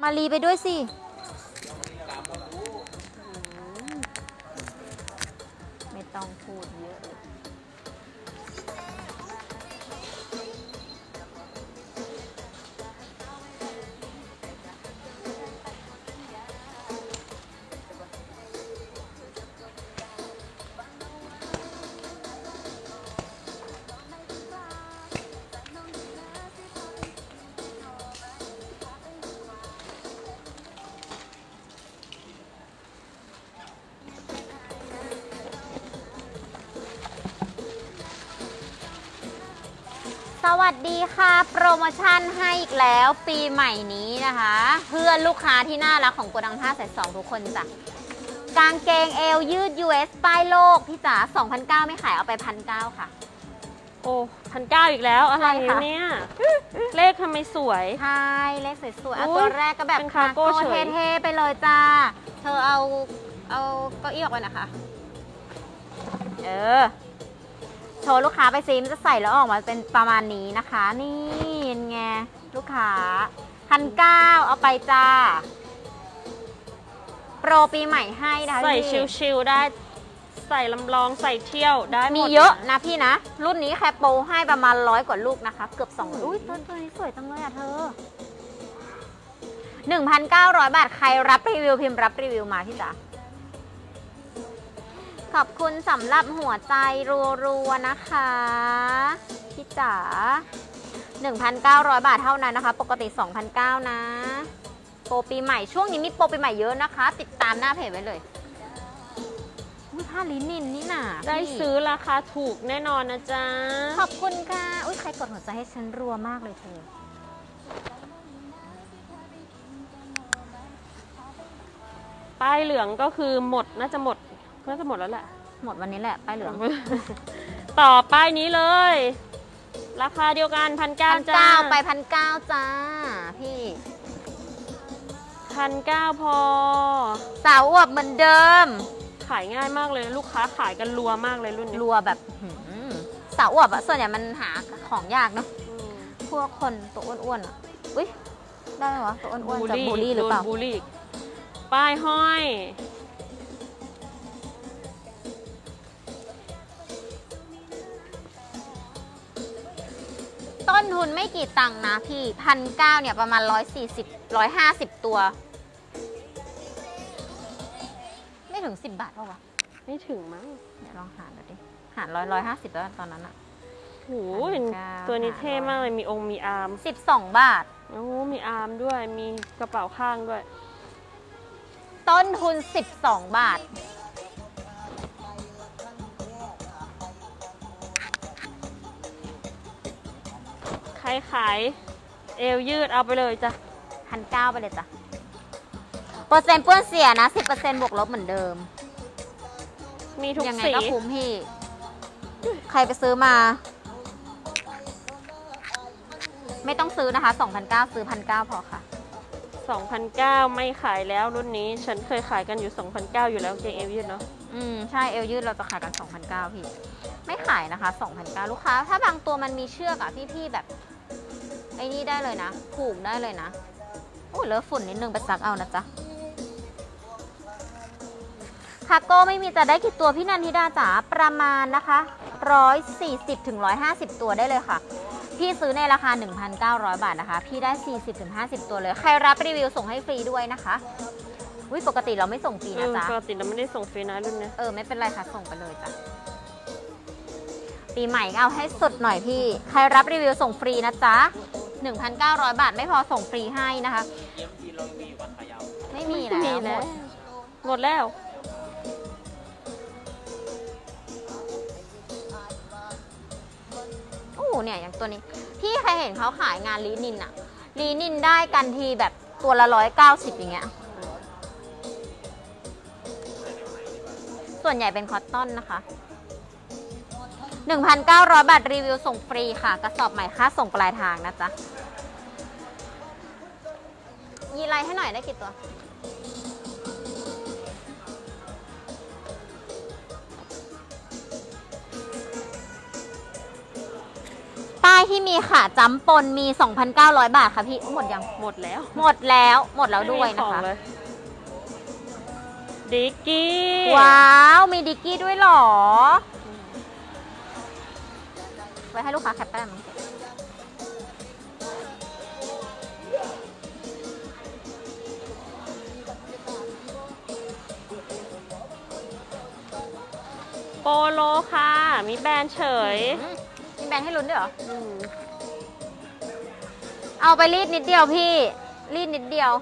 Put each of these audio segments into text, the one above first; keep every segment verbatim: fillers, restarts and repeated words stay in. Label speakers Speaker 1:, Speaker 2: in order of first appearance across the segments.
Speaker 1: มารีไปด้วยสิไม่ต้องพูดเยอะเลยสวัสดีค่ะโปรโมชั่นให้อีกแล้วปีใหม่นี้นะคะเพื่อนลูกค้าที่น่ารักของโกดังผ้าสายสองทุกคนจ้ะกางเกงเอวยืด ยู เอส ป้ายโลกพี่จ๋า สองพันเก้าร้อย ไม่ขายเอาไป หนึ่งพันเก้าร้อย ค่ะ
Speaker 2: โอ้พันเก้าอีกแล้วอะไรเนี่ยเลขทำไมสวย
Speaker 1: ใช่เลขสวยๆเอาตัวแรกก็แบบ
Speaker 2: คาโก้
Speaker 1: เท่ๆไปเลยจ้าเธอเอาเอาเก้าอี้ออกไปนะคะเออโชว์ลูกค้าไปซิมจะใส่แล้วออกมาเป็นประมาณนี้นะคะนี่ไงลูกค้าพันเก้าเอาไปจ้าโปรปีใหม่ให้นะคะ
Speaker 2: ใส่ชิลๆได้ใส่ลำลองใส่เที่ยวได้
Speaker 1: มีเยอะนะพี่นะรุ่นนี้แค่โปรให้ประมาณร้อยกว่าลูกนะคะเกือบสองอุ้ยต้นตัวนี้สวยจังเลยอ่ะเธอ หนึ่งพันเก้าร้อย บาทใครรับรีวิวพิมพ์รับรีวิวมาพี่จ๋าขอบคุณสำหรับหัวใจรัวๆนะคะพี่จ๋า หนึ่งพันเก้าร้อย บาทเท่านั้นนะคะปกติ สองพันเก้าร้อย นะโปรปีใหม่ช่วงนี้มีโปรปีใหม่เยอะนะคะติดตามหน้าเพจไว้เลยอุ้ยผ้าลินินนี่น่ะ
Speaker 2: ได้ซื้อราคาถูกแน่นอนนะจ๊ะ
Speaker 1: ขอบคุณค่ะอุ้ยใครกดหัวใจให้ฉันรัวมากเลยเธอ
Speaker 2: ป้ายเหลืองก็คือหมดน่าจะหมดน่าจะหมดแล้วแหละ
Speaker 1: หมดวันนี้แหละป้ายเหลือง
Speaker 2: ต่อป้ายนี้เลยราคาเดียวกันพันเก้าจ้า
Speaker 1: ไปพันเก้าจ้าพี่
Speaker 2: พันเก้าพอ
Speaker 1: สาวอวบเหมือนเดิม
Speaker 2: ขายง่ายมากเลยลูกค้าขายกันรัวมากเลยรุ่นนี้
Speaker 1: รัวแบบสาวอวบอะส่วนใหญ่มันหาของยากเนาะพวกคนตัวอ้วนๆอะอุ้ยได้ไหมวะตัวอ้วนๆจะบูลลี่หรือเปล่า
Speaker 2: บูลลี่ป้ายห้อย
Speaker 1: ต้นทุนไม่กี่ตังค์นะพี่พันเก้าเนี่ยประมาณร้อยสี่สิบร้อยห้าสิบตัวไม่ถึงสิบบาทเปล่าวะ
Speaker 2: ไม่ถึงมั้ง
Speaker 1: เดี๋ยวลองหารดูดิหารร้อยร้อยห้าสิบแล้วตอนนั้นอะ
Speaker 2: โหเห็นตัวนี้เท่มากเลยมีองค์มีอาร์ม
Speaker 1: สิบสองบาท
Speaker 2: โอ้มีอาร์มด้วยมีกระเป๋าข้างด้วย
Speaker 1: ต้นทุนสิบสองบาท
Speaker 2: ใครขายเอวยืดเอาไปเลยจ้ะ
Speaker 1: พันเก้าไปเลยจ้ะเปอร์เซ็นต์เปื้อนเสียนะสิบเปอร์เซ็นต์บวกลบเหมือนเดิม
Speaker 2: มีทุกสี
Speaker 1: ยังไงก็คุ้มพี่ใครไปซื้อมาไม่ต้องซื้อนะคะ สองพันเก้าร้อย ซื้อ หนึ่งพันเก้าร้อย พอค่ะ
Speaker 2: สองพันเก้าร้อย ไม่ขายแล้วรุ่นนี้ฉันเคยขายกันอยู่ สองพันเก้าร้อย อยู่แล้วเกงเอวยืดเนาะ
Speaker 1: อืมใช่เอวยืดเราจะขายกัน สองพันเก้าร้อย พี่ไม่ขายนะคะ สองพันเก้าร้อย ลูกค้าถ้าบางตัวมันมีเชือกอะพี่ๆแบบไอ้นี่ได้เลยนะผูกได้เลยนะโอ้เลอะฝุ่นนิดนึงไปซักเอานะจ๊ะคาโก้ไม่มีจะได้กี่ตัวพี่นันทิดาจ๋าประมาณนะคะหนึ่งร้อยสี่สิบถึงหนึ่งร้อยห้าสิบตัวได้เลยค่ะพี่ซื้อในราคา หนึ่งพันเก้าร้อย บาทนะคะพี่ได้ สี่สิบถึงห้าสิบ ตัวเลยใครรับรีวิวส่งให้ฟรีด้วยนะคะวิปกติเราไม่ส่งฟรีนะจ๊ะ
Speaker 2: ปกติเราไม่ได้ส่งฟรีนะรุ่นนี้
Speaker 1: เออไม่เป็นไรค่ะส่งไปเลยจ้ะปีใหม่เอาให้สุดหน่อยพี่ใครรับรีวิวส่งฟรีนะจ๊ะ หนึ่งพันเก้าร้อย บาทไม่พอส่งฟรีให้นะคะไม่มีแล้ว
Speaker 2: หมดแล้ว
Speaker 1: โอ้เนี่ยอย่างตัวนี้พี่ใครเห็นเขาขายงานลีนินอะลีนินได้กันทีแบบตัวละร้อยเก้าสิบอย่างเงี้ยส่วนใหญ่เป็นคอตตอนนะคะ หนึ่งพันเก้าร้อย บาทรีวิวส่งฟรีค่ะกระสอบใหม่ค่าส่งปลายทางนะจ๊ะยีไลให้หน่อยได้กี่ตัวป้ป้ายที่มีขาจ้ำปนมี สองพันเก้าร้อย บาทค่ะพี่หมดยัง
Speaker 2: หมดแล้ว
Speaker 1: หมดแล้วหมดแล้วด้วย
Speaker 2: ไม่มี
Speaker 1: นะ
Speaker 2: ของ
Speaker 1: คะ
Speaker 2: เลยดิกกี้
Speaker 1: ว้าวมีดิกกี้ด้วยเหรอไว้ให้ลูกค้าแคปแป้งมั้ง
Speaker 2: โปโลค่ะ มีแบรนด์เฉย
Speaker 1: อืมมีแบรนด์ให้ลุ้นด้วยเหรอ
Speaker 2: อืม
Speaker 1: เอาไปรีดนิดเดียวพี่ รีดนิดเดียว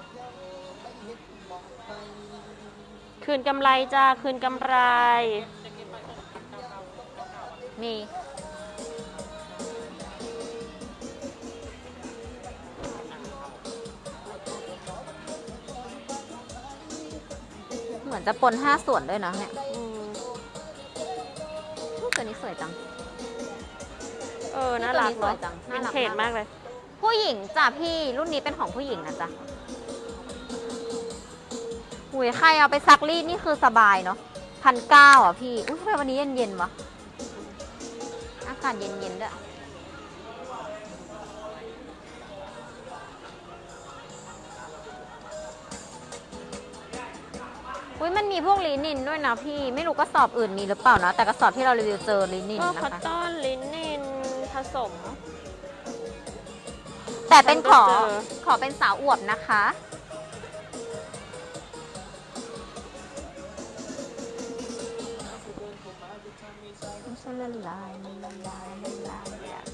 Speaker 2: คืนกำไรจ้า คืนกำไร
Speaker 1: มี เหมือนจะปนห้าส่วนด้วยนะเนี่ย
Speaker 2: อืม
Speaker 1: ตัวนี้สวยจัง
Speaker 2: เออ น่ารัก
Speaker 1: ตัวนี้สว
Speaker 2: เนาะ
Speaker 1: ยจัง
Speaker 2: เป็
Speaker 1: น่าน รัก
Speaker 2: เทรดมากเลย
Speaker 1: ผู้หญิงจ้ะพี่รุ่นนี้เป็นของผู้หญิงนะจ๊ะหุยใครเอาไปซักรีดนี่คือสบายเนาะพันเก้าอ่ะพี่ อุ้ยทำไมวันนี้เย็นๆวะ อากาศเย็นๆด้วย อุ้ยมันมีพวกลินินด้วยนะพี่ ไม่รู้กระสอบอื่นมีหรือเปล่านะ แต่กระสอบที่เรารีวิวเจอลินิน
Speaker 2: ก็
Speaker 1: นะ
Speaker 2: คอต
Speaker 1: คะ
Speaker 2: ตอนลินินผสม
Speaker 1: แต่เป็นขอ
Speaker 2: ฉันก็เจอ
Speaker 1: ขอเป็นสาวอวบนะคะไม่ใช่ละลายละลายละลายแบบ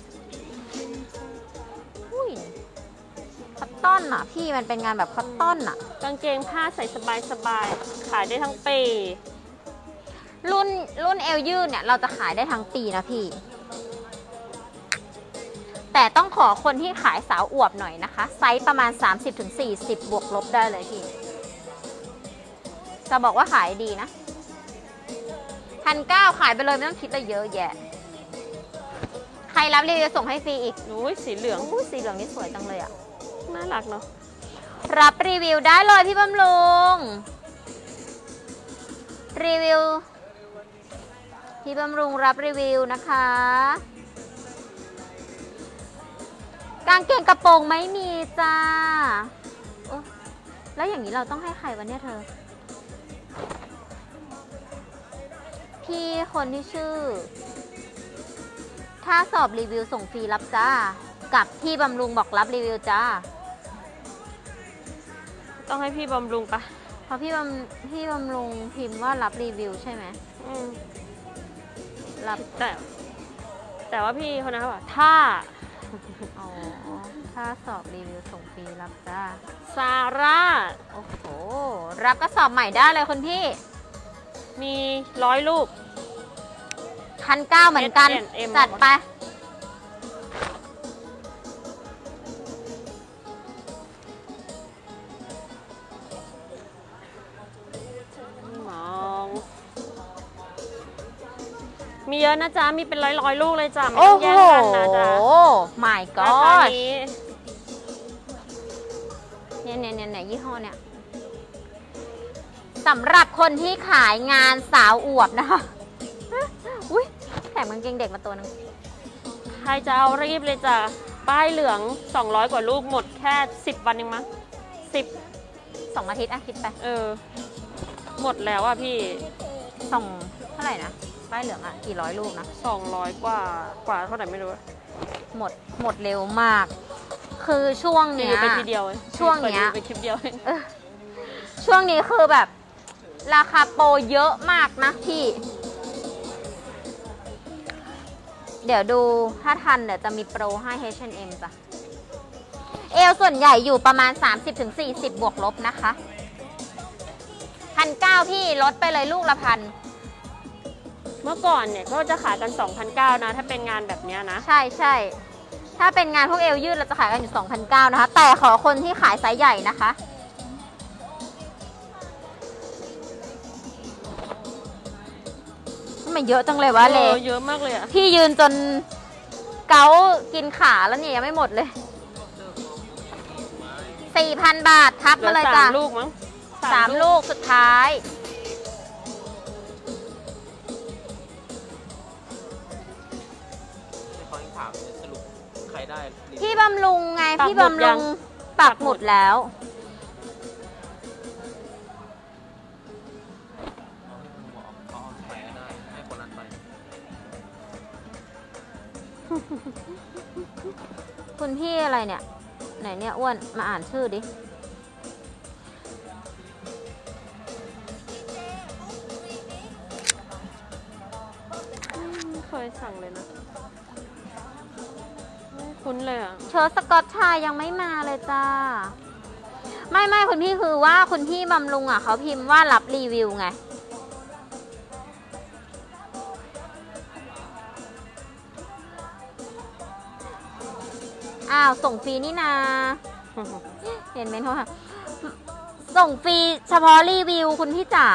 Speaker 1: อุ้ยคอตตอนอ่ะ พี่มันเป็นงานแบบคอตตอนอ่ะ
Speaker 2: กางเกงผ้าใส่สบายสบายๆขายได้ทั้งปี
Speaker 1: รุ่นรุ่นเอลยืดเนี่ย เราจะขายได้ทั้งปีนะพี่ แต่ต้องขอคนที่ขายสาวอวบหน่อยนะคะ ไซส์ประมาณ สามสิบถึงสี่สิบ บวกลบได้เลยพี่ จะบอกว่าขายดีนะพันเก้าขายไปเลยไม่ต้องคิดอะไรเยอะแยะ ใครรับรีวิวส่งให้ฟรีอีก
Speaker 2: อุ้ยสีเหลือง
Speaker 1: อู้สีเหลืองนี่สวยจังเลยอะ
Speaker 2: น่ารักเนาะ
Speaker 1: รับรีวิวได้เลยพี่บำรุง รีวิว พี่บำรุงรับรีวิวนะคะ กางเกงกระโปรงไม่มีจ้าโอ้แล้วอย่างนี้เราต้องให้ใครวะเนี่ยเธอ พี่คนที่ชื่อ ถ้าสอบรีวิวส่งฟรีรับจ้า กับพี่บำรุงบอกรับรีวิวจ้า
Speaker 2: ต้องให้พี่บำรุงปะ
Speaker 1: เพราะพี่บำพี่บำรุงพิมพ์ว่ารับรีวิวใช่ไหม
Speaker 2: อืม
Speaker 1: รับ
Speaker 2: แต่ แต่ว่าพี่คนนั้นเขาบอกถ้า
Speaker 1: อ๋อ ถ้าสอบรีวิวส่งฟรีรับจ้า
Speaker 2: ซาร่า
Speaker 1: โอ้โห รับกระสอบใหม่ได้เลยคุณพี่
Speaker 2: มีร้อยลูก
Speaker 1: พันเก้าเหมือนกัน
Speaker 2: เอส เอ็ม
Speaker 1: จัดไป
Speaker 2: มอง มีเยอะนะจ๊ะ มีเป็นร้อยร้อยๆลูกเลยจ้ะ ไม่
Speaker 1: โอ้
Speaker 2: ต้อง
Speaker 1: โห
Speaker 2: แย่งกันนะจ๊ะ
Speaker 1: my
Speaker 2: ราคา
Speaker 1: god
Speaker 2: นี้
Speaker 1: เนี่ยเนี่ยเนี่ยเนี่ยยี่ห้อเนี่ยสำหรับคนที่ขายงานสาวอวบนะคะ อุ้ยแถมกางเกงเด็กมาตัวนึง
Speaker 2: ใครจะเอารีบเลยจ้ะ ป้ายเหลืองสองร้อยกว่าลูกหมดแค่สิบวันเองมั้งสิบ
Speaker 1: สองอาทิตย์อะคิดไป
Speaker 2: เออ หมดแล้วอ่ะพี่
Speaker 1: สองเท่าไหร่นะ ป้ายเหลืองอะกี่ร้อยลูกนะ
Speaker 2: สองร้อยกว่ากว่าเท่าไหร่ไม่รู้
Speaker 1: หมด หมดเร็วมาก คือช่วง
Speaker 2: รี
Speaker 1: เนี้
Speaker 2: วิวย ไปทีเดียวเอง
Speaker 1: ช่วงเนี้ย
Speaker 2: ปิดรีวิวไปคลิปเดียวเอง
Speaker 1: เออช่วงนี้คือแบบ ราคาโปรเยอะมากนะพี่ เดี๋ยวดูถ้าทันเดี๋ยวจะมีโปรให้ เอช แอนด์ เอ็ม จ้ะ เอลส่วนใหญ่อยู่ประมาณ สามสิบถึงสี่สิบ บวกลบนะคะพันเก้าพี่ลดไปเลยลูกละพัน
Speaker 2: เมื่อก่อนเนี่ยก็จะขายกัน สองพันเก้าร้อย นะ ถ้าเป็นงานแบบเนี้ยนะ
Speaker 1: ใช่ใช่ ถ้าเป็นงานพวกเอลยืดเราจะขายกันอยู่ สองพันเก้าร้อย นะคะ แต่ขอคนที่ขายไซส์ใหญ่นะคะทำไมเยอะจังเลยวะเล
Speaker 2: ออเยอะมากเลยอ่ะ
Speaker 1: พี่ยืนจนเกากินขาแล้วเนี่ยยังไม่หมดเลย สี่พัน บาททัก
Speaker 2: เหลื
Speaker 1: มา
Speaker 2: อ
Speaker 1: เลย
Speaker 2: สา
Speaker 1: จ้ะ
Speaker 2: มลูกมั้ง
Speaker 1: สามลูกสุดท้าย
Speaker 3: เขายังถามสรุปรได้
Speaker 1: พี่บำรุงไงพี่บำรุงปักหมุดแล้ว
Speaker 3: เขาเอาใครได้ให้คนนั้นไป
Speaker 1: คุณพี่อะไรเนี่ยไหนเนี่ยอ้วนมาอ่านชื่อดิ
Speaker 2: ไม่เคยสั่งเลยนะไม่คุ้นเลยอ่ะ
Speaker 1: เชิร์ตสกอตชายยังไม่มาเลยจ้าไม่ไม่คุณพี่คือว่าคุณพี่บำรุงอ่ะเขาพิมพ์ว่ารับรีวิวไงอ้าวส่งฟรีนี่นา เห็นไหมเขาค่ะส่งฟรีเฉพาะรีวิวคุณพี่จ๋า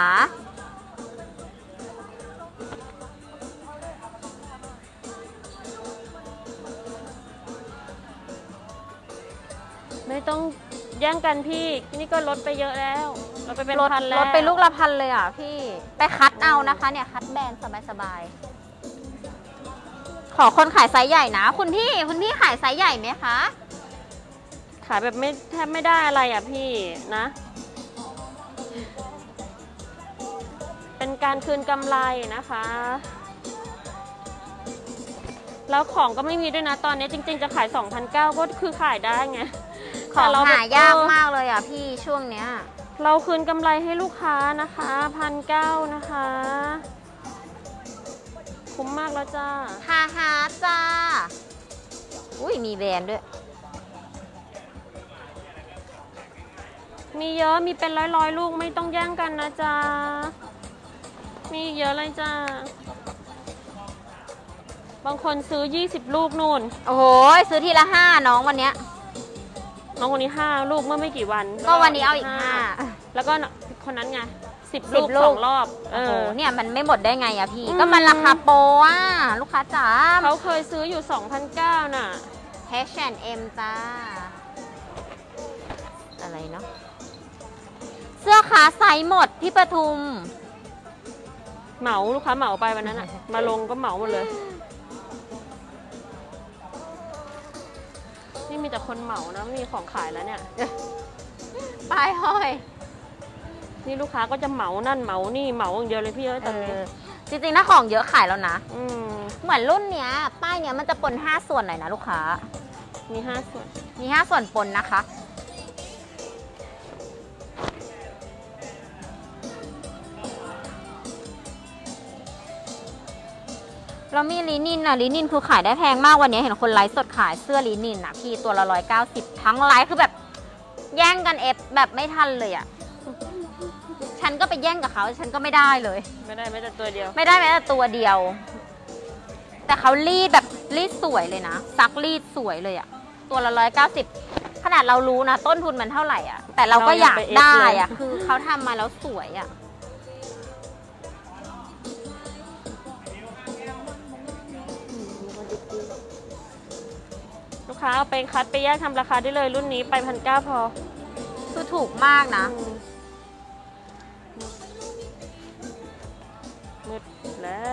Speaker 2: ไม่ต้องแย่งกันพี่นี่ก็ลดไปเยอะแล้วลดไปเป็นพันแล้ว
Speaker 1: ลดไปลูกละพันเลยอ่ะพี่ไปคัดเอานะคะเนี่ยคัดแบรนด์สบายๆขอคนขายไซส์ใหญ่นะคุณพี่คุณพี่ขายไซส์ใหญ่ไหมคะ
Speaker 2: ขายแบบไม่แทบไม่ได้อะไรอ่ะพี่นะ เป็นการคืนกำไรนะคะ แล้วของก็ไม่มีด้วยนะตอนนี้จริงๆจะขาย สองพันเก้าร้อย ก็คือขายได้ไง
Speaker 1: ของ
Speaker 2: แต่เร
Speaker 1: หายากมากเลยอ่ะพี่ช่วงเนี้ย
Speaker 2: เราคืนกำไรให้ลูกค้านะคะพันเก้านะคะคุ้มมากแล้วจ้า
Speaker 1: ฮาฮาจ้าอุ้ยมีแบรนด์ด้วย
Speaker 2: มีเยอะมีเป็นร้อยร้อยๆลูกไม่ต้องแย่งกันนะจ๊ะมีเยอะเลยจ้าบางคนซื้อยี่สิบลูกนู่น
Speaker 1: โอ้โหซื้อทีละห้าน้องวันเนี้ย
Speaker 2: น้องคนนี้ห้าลูกเมื่อไม่กี่วัน
Speaker 1: ก็วันนี้เอาอีกห้า
Speaker 2: แล้วก็คนนั้นไงสิบ
Speaker 1: สิ
Speaker 2: ลู
Speaker 1: บ
Speaker 2: ก
Speaker 1: ลูก
Speaker 2: สองรอบเอ
Speaker 1: โอ้โห
Speaker 2: อ
Speaker 1: เนี่ยมันไม่หมดได้ไงอะพี่
Speaker 2: อืม
Speaker 1: ก็มันราคาโปรอ่ะลูกค้าจ๋า
Speaker 2: เขาเคยซื้ออยู่ สองพันเก้าร้อย น่ะ
Speaker 1: เอช แอนด์ เอ็ม จ้าอะไรเนาะเสื้อขาไซส์หมดพี่ปทุม
Speaker 2: เหมาลูกค้าเหมาไปวันนั้นอ่ะ มาลงก็เหมาหมดเลย นี่มีแต่คนเหมานะไม่มีของขายแล้วเนี่ย
Speaker 1: ป้ายห้อย
Speaker 2: นี่ลูกค้าก็จะเหมานั่นเหมานี่เหมาอย่างเดียวเลยพี่เอ้ยตอนนี้
Speaker 1: เออจริงๆนะของเยอะขายแล้วนะ
Speaker 2: อืม
Speaker 1: เหมือนรุ่นเนี้ย ป้ายเนี้ยมันจะปนห้าส่วนหน่อยนะลูกค้า
Speaker 2: มีห้าส่วน
Speaker 1: มีห้าส่วนปนนะคะแล้วมีลินินอะลินินคือขายได้แพงมากวันนี้เห็นคนไลฟ์สดขายเสื้อลินินอะพี่ตัวละร้อยเก้าสิบทั้งไลฟ์คือแบบแย่งกันเอฟแบบไม่ทันเลยอะฉันก็ไปแย่งกับเขาฉันก็ไม่ได้เลย
Speaker 2: ไม่ได้ไม่แต่ตัวเดียว
Speaker 1: ไม่ได้แม้แต่ตัวเดียว แต่เขารีดแบบรีดสวยเลยนะซักรีดสวยเลยอะตัวละร้อยเก้าสิบขนาดเรารู้นะต้นทุนมันเท่าไหร่อะแต่เราก็อยากได้อะคือเขาทำมาแล้วสวยอะ
Speaker 2: ลูกค้าเอาไปคัดไปแยกทำราคาได้เลยรุ่นนี้ไปพันเก้าพอ
Speaker 1: คือถูกมากนะ
Speaker 2: อืมมืดแล้ว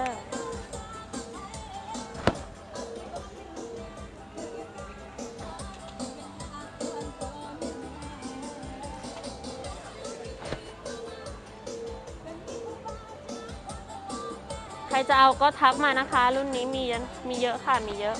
Speaker 2: ใครจะเอาก็ทักมานะคะ รุ่นนี้มีเยอะมีเยอะค่ะมีเยอะ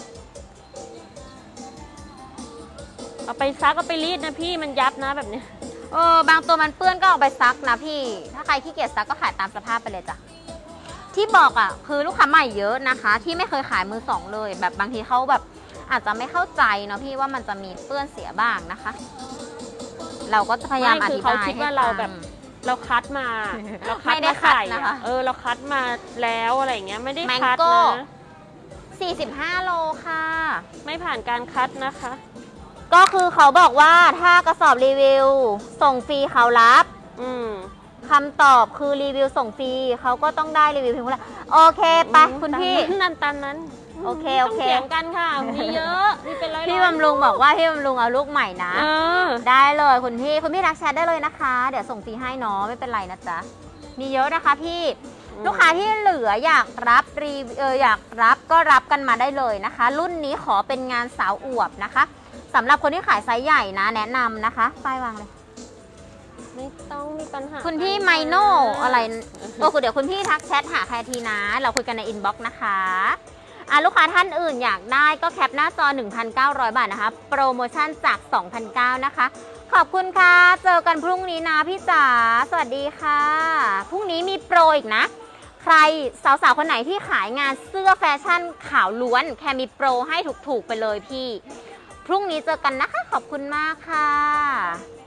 Speaker 2: เอาไปซักเอาไปรีดนะพี่มันยับนะแบบเนี้ย
Speaker 1: เออบางตัวมันเปื้อนก็เอาไปซักนะพี่ ถ้าใครขี้เกียจซักก็ขายตามสภาพไปเลยจ้ะที่บอกอ่ะคือลูกค้าใหม่เยอะนะคะ ที่ไม่เคยขายมือสองเลย แบบบางทีเขาแบบอาจจะไม่เข้าใจเนาะพี่ว่ามันจะมีเปื้อนเสียบ้างนะคะ เราก็จะพยายามอ
Speaker 2: ไม่คือ
Speaker 1: ธิ
Speaker 2: เขา
Speaker 1: บาย
Speaker 2: คิด
Speaker 1: ให้
Speaker 2: ว่าเรา
Speaker 1: ฟัง
Speaker 2: แบบ เราคัดมาเราคัด
Speaker 1: ไม่ได้
Speaker 2: มา
Speaker 1: คัด
Speaker 2: ใส่
Speaker 1: นะคะ
Speaker 2: เออเราคัดมาแล้วอะไรอย่างเงี้ยไม่ได้
Speaker 1: แมง
Speaker 2: คัด
Speaker 1: โก้
Speaker 2: นะ
Speaker 1: สี่สิบห้าโลค่ะ
Speaker 2: ไม่ผ่านการคัดนะคะ
Speaker 1: ก็คือเขาบอกว่าถ้ากระสอบรีวิว ส่งฟรีเขารับ
Speaker 2: อืม
Speaker 1: คำตอบคือรีวิวส่งฟรีเขาก็ต้องได้รีวิวเพียงคนละโอเคไปคุณพี่
Speaker 2: ตามนั้นตามนั้น
Speaker 1: โอเค
Speaker 2: ไม่
Speaker 1: โอ
Speaker 2: ต้อง
Speaker 1: เค
Speaker 2: เถียงกันค่ะมีเยอะมีเป็นร้อยๆ
Speaker 1: พี่บำรุงบอกว่าพี่บำรุงเอาลูกใหม่นะ
Speaker 2: เออ
Speaker 1: ได้เลยคุณพี่คุณพี่ทักแชทได้เลยนะคะ เดี๋ยวส่งฟรีให้เนาะไม่เป็นไรนะจ๊ะมีเยอะนะคะพี่
Speaker 2: อืม
Speaker 1: ลูกค้าที่เหลืออยากรับรีเอออยากรับก็รับกันมาได้เลยนะคะ รุ่นนี้ขอเป็นงานสาวอวบนะคะสำหรับคนที่ขายไซส์ใหญ่นะแนะนำนะคะป้ายวางเลย
Speaker 2: ไม่ต้องมีปัญหา
Speaker 1: คุณพี่ไมโนอะไรก็คือเดี๋ยวคุณพี่ทักแชทหาใครทีนะเราคุยกันในอินบ็อกซ์นะคะอ่ะลูกค้าท่านอื่นอยากได้ก็แคปหน้าจอ หนึ่งพันเก้าร้อย บาทนะคะโปรโมชั่นจาก สองพันเก้าร้อย นะคะขอบคุณค่ะเจอกันพรุ่งนี้นะพี่จ๋าสวัสดีค่ะพรุ่งนี้มีโปรอีกนะใครสาวๆคนไหนที่ขายงานเสื้อแฟชั่นขาวล้วนแค่มีโปรให้ถูกๆไปเลยพี่พรุ่งนี้เจอกันนะคะขอบคุณมากค่ะ